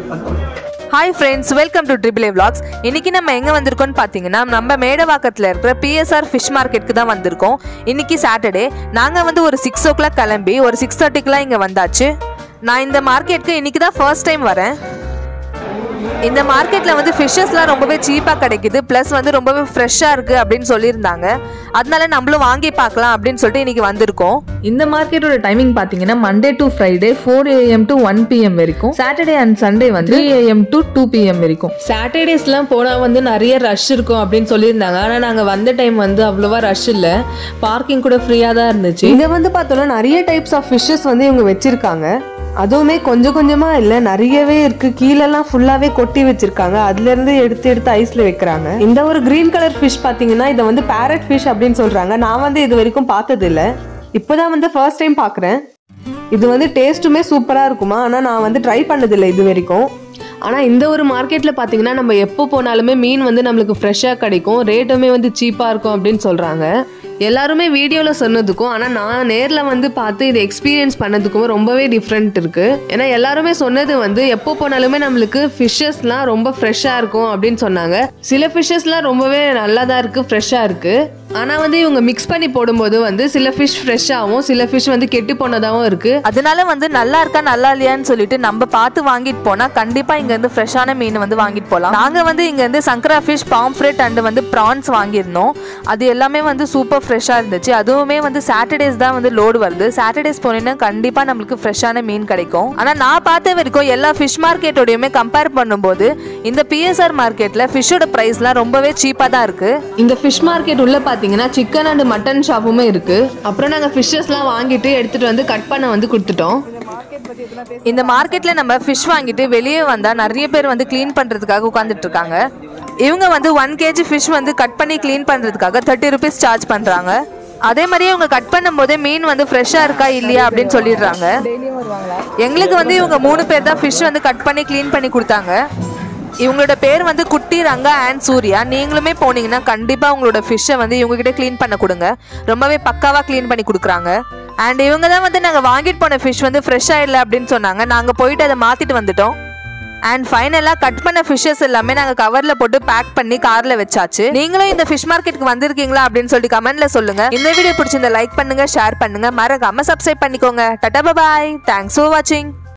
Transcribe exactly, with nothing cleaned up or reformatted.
Hi friends, welcome to Triple A Vlogs. இன்னைக்கு நம்ம எங்க வந்திருக்கோம்னு பாத்தீங்கன்னா நம்ம மேடவாக்கத்துல இருக்கிற P S R Fish Marketக்கு தான் வந்திருக்கோம். இன்னைக்கு சாட்டர்டே நாங்க வந்து ஒரு six o'clock கிளம்பி ஒரு six thirty க்குலாம் இங்க வந்தாச்சு. நான் இந்த மார்க்கெட்க்கு இன்னைக்கு தான் ஃபர்ஸ்ட் டைம் வரேன். இந்த மார்க்கெட்ல வந்து ஃபிஷஸ்லாம் ரொம்பவே சீப்பா கிடைக்குது, ப்ளஸ் வந்து ரொம்பவே ஃப்ரெஷ்ஷா இருக்கு அப்படின்னு சொல்லியிருந்தாங்க. அதனால நம்மளும் வாங்கி பார்க்கலாம் அப்படின்னு சொல்லிட்டு இன்னைக்கு வந்திருக்கோம். இந்த மார்க்கெட்டோட டைமிங் பார்த்தீங்கன்னா Monday to Friday four AM to one PM வரைக்கும், சாட்டர்டே அண்ட் சண்டே வந்து three AM to two PM வரைக்கும். சாட்டர்டேஸ்லாம் போனால் வந்து நிறைய ரஷ் இருக்கும் அப்படின்னு சொல்லியிருந்தாங்க. ஆனால் நாங்கள் வந்த டைம் வந்து அவ்வளோவா ரஷ் இல்லை, பார்க்கிங் கூட ஃப்ரீயாக தான் இருந்துச்சு. இங்கே வந்து பார்த்தோம்னா நிறைய டைப்ஸ் ஆஃப் ஃபிஷ்ஷஸ் வந்து இவங்க வச்சிருக்காங்க. அதுவுமே கொஞ்சம் கொஞ்சமா இல்லை, நிறையவே இருக்கு. கீழெல்லாம் ஃபுல்லாவே கொட்டி வச்சிருக்காங்க, அதுல இருந்து எடுத்து எடுத்து ஐஸ்ல வைக்கிறாங்க. இந்த ஒரு கிரீன் கலர் ஃபிஷ் பாத்தீங்கன்னா இதை வந்து பேரட் ஃபிஷ் அப்படின்னு சொல்றாங்க. நான் வந்து இது வரைக்கும் பார்த்தது இல்லை, இப்போதான் வந்து ஃபர்ஸ்ட் டைம் பார்க்குறேன். இது வந்து டேஸ்ட்டுமே சூப்பராக இருக்குமா, ஆனால் நான் வந்து ட்ரை பண்ணதில்லை இது வரைக்கும். ஆனால் இந்த ஒரு மார்க்கெட்டில் பார்த்தீங்கன்னா நம்ம எப்போ போனாலுமே மீன் வந்து நம்மளுக்கு ஃப்ரெஷ்ஷாக கிடைக்கும், ரேட்டுமே வந்து சீப்பாக இருக்கும் அப்படின்னு சொல்கிறாங்க. எல்லாருமே வீடியோவில் சொன்னதுக்கும் ஆனால் நான் நேரில் வந்து பார்த்து இதை எக்ஸ்பீரியன்ஸ் பண்ணதுக்கும் ரொம்பவே டிஃப்ரெண்ட் இருக்குது. ஏன்னா எல்லாருமே சொன்னது வந்து எப்போ போனாலுமே நம்மளுக்கு ஃபிஷ்ஷஸ்லாம் ரொம்ப ஃப்ரெஷ்ஷாக இருக்கும் அப்படின்னு சொன்னாங்க. சில ஃபிஷ்ஷஸ்லாம் ரொம்பவே நல்லா தான் இருக்குது, ஃப்ரெஷ்ஷாக இருக்குது. ஆனால் வந்து இவங்க மிக்ஸ் பண்ணி போடும்போது வந்து சில ஃபிஷ் ஃப்ரெஷ்ஷாகவும் சில ஃபிஷ் வந்து கெட்டு போனதாகவும் இருக்குது. அதனால வந்து நல்லா இருக்கா நல்லா இல்லையான்னு சொல்லிட்டு நம்ம பார்த்து வாங்கிட்டு போனால் கண்டிப்பாக இங்கேருந்து ஃப்ரெஷ்ஷான மீன் வந்து வாங்கிட்டு போகலாம். நாங்கள் வந்து இங்கேருந்து சங்கரா ஃபிஷ், பாம்ஃப்ரெட் அண்ட் வந்து ப்ரான்ஸ் வாங்கியிருந்தோம். அது எல்லாமே வந்து சூப்பர் ஃப்ரெஷ்ஷாக இருந்துச்சு. அதுவுமே வந்து சாட்டர்டேஸ் தான் வந்து லோடு வருது. சாட்டர்டேஸ் போனீங்கன்னா கண்டிப்பாக நம்மளுக்கு ஃப்ரெஷ்ஷான மீன் கிடைக்கும். ஆனால் நான் பார்த்த வரைக்கும் எல்லா ஃபிஷ் மார்க்கெட்டோடையுமே கம்பேர் பண்ணும்போது இந்த P S R மார்க்கெட்டில் ஃபிஷ்ஷோட ப்ரைஸ்லாம் ரொம்பவே சீப்பாக தான் இருக்குது. இந்த ஃபிஷ் மார்க்கெட் உள்ள பார்த்தீங்கன்னா சிக்கன் அண்ட் மட்டன் ஷாப்புமே இருக்குது. அப்புறம் நாங்கள் ஃபிஷ்ஷஸ்லாம் வாங்கிட்டு எடுத்துகிட்டு வந்து கட் பண்ண வந்து கொடுத்துட்டோம். இந்த மார்க்கெட்டில் நம்ம ஃபிஷ் வாங்கிட்டு வெளியே வந்தால் நிறைய பேர் வந்து க்ளீன் பண்ணுறதுக்காக உட்காந்துட்டு இருக்காங்க. இவங்க வந்து ஒன் கேஜி ஃபிஷ் வந்து கட் பண்ணி க்ளீன் பண்ணுறதுக்காக தேர்ட்டி ருபீஸ் சார்ஜ் பண்ணுறாங்க. அதே மாதிரியே இவங்க கட் பண்ணும் போதே மீன் வந்து ஃப்ரெஷ்ஷாக இருக்கா இல்லையா அப்படின்னு சொல்லிடுறாங்க. எங்களுக்கு வந்து இவங்க மூணு பேர் தான் ஃபிஷ் வந்து கட் பண்ணி க்ளீன் பண்ணி கொடுத்தாங்க. இவங்களோட பேர் வந்து குட்டி, ரங்கா அண்ட் சூர்யா. நீங்களுமே போனீங்கன்னா கண்டிப்பாக உங்களோட ஃபிஷ்ஷை வந்து இவங்ககிட்ட க்ளீன் பண்ண கொடுங்க, ரொம்பவே பக்காவாக க்ளீன் பண்ணி கொடுக்குறாங்க. அண்ட் இவங்க தான் வந்து நாங்கள் வாங்கிட்டு போன ஃபிஷ் வந்து ஃப்ரெஷ்ஷாக இல்லை அப்படின்னு சொன்னாங்க. நாங்கள் போயிட்டு அதை மாற்றிட்டு வந்துட்டோம். அண்ட் ஃபைனலாக கட் பண்ண ஃபிஷ்ஷஸ் எல்லாமே நாங்கள் கவரில் போட்டு பேக் பண்ணி காரில் வச்சாச்சு. நீங்களும் இந்த ஃபிஷ் மார்க்கெட்டுக்கு வந்திருக்கீங்களா அப்படின்னு சொல்லிட்டு கமெண்ட்ல சொல்லுங்க. இந்த வீடியோ பிடிச்சிருந்தா லைக் பண்ணுங்க, ஷேர் பண்ணுங்க, மறக்காம சப்ஸ்கிரைப் பண்ணிக்கோங்க. டாடா பை பாய், தேங்க்ஸ் ஃபார் வாட்சிங்.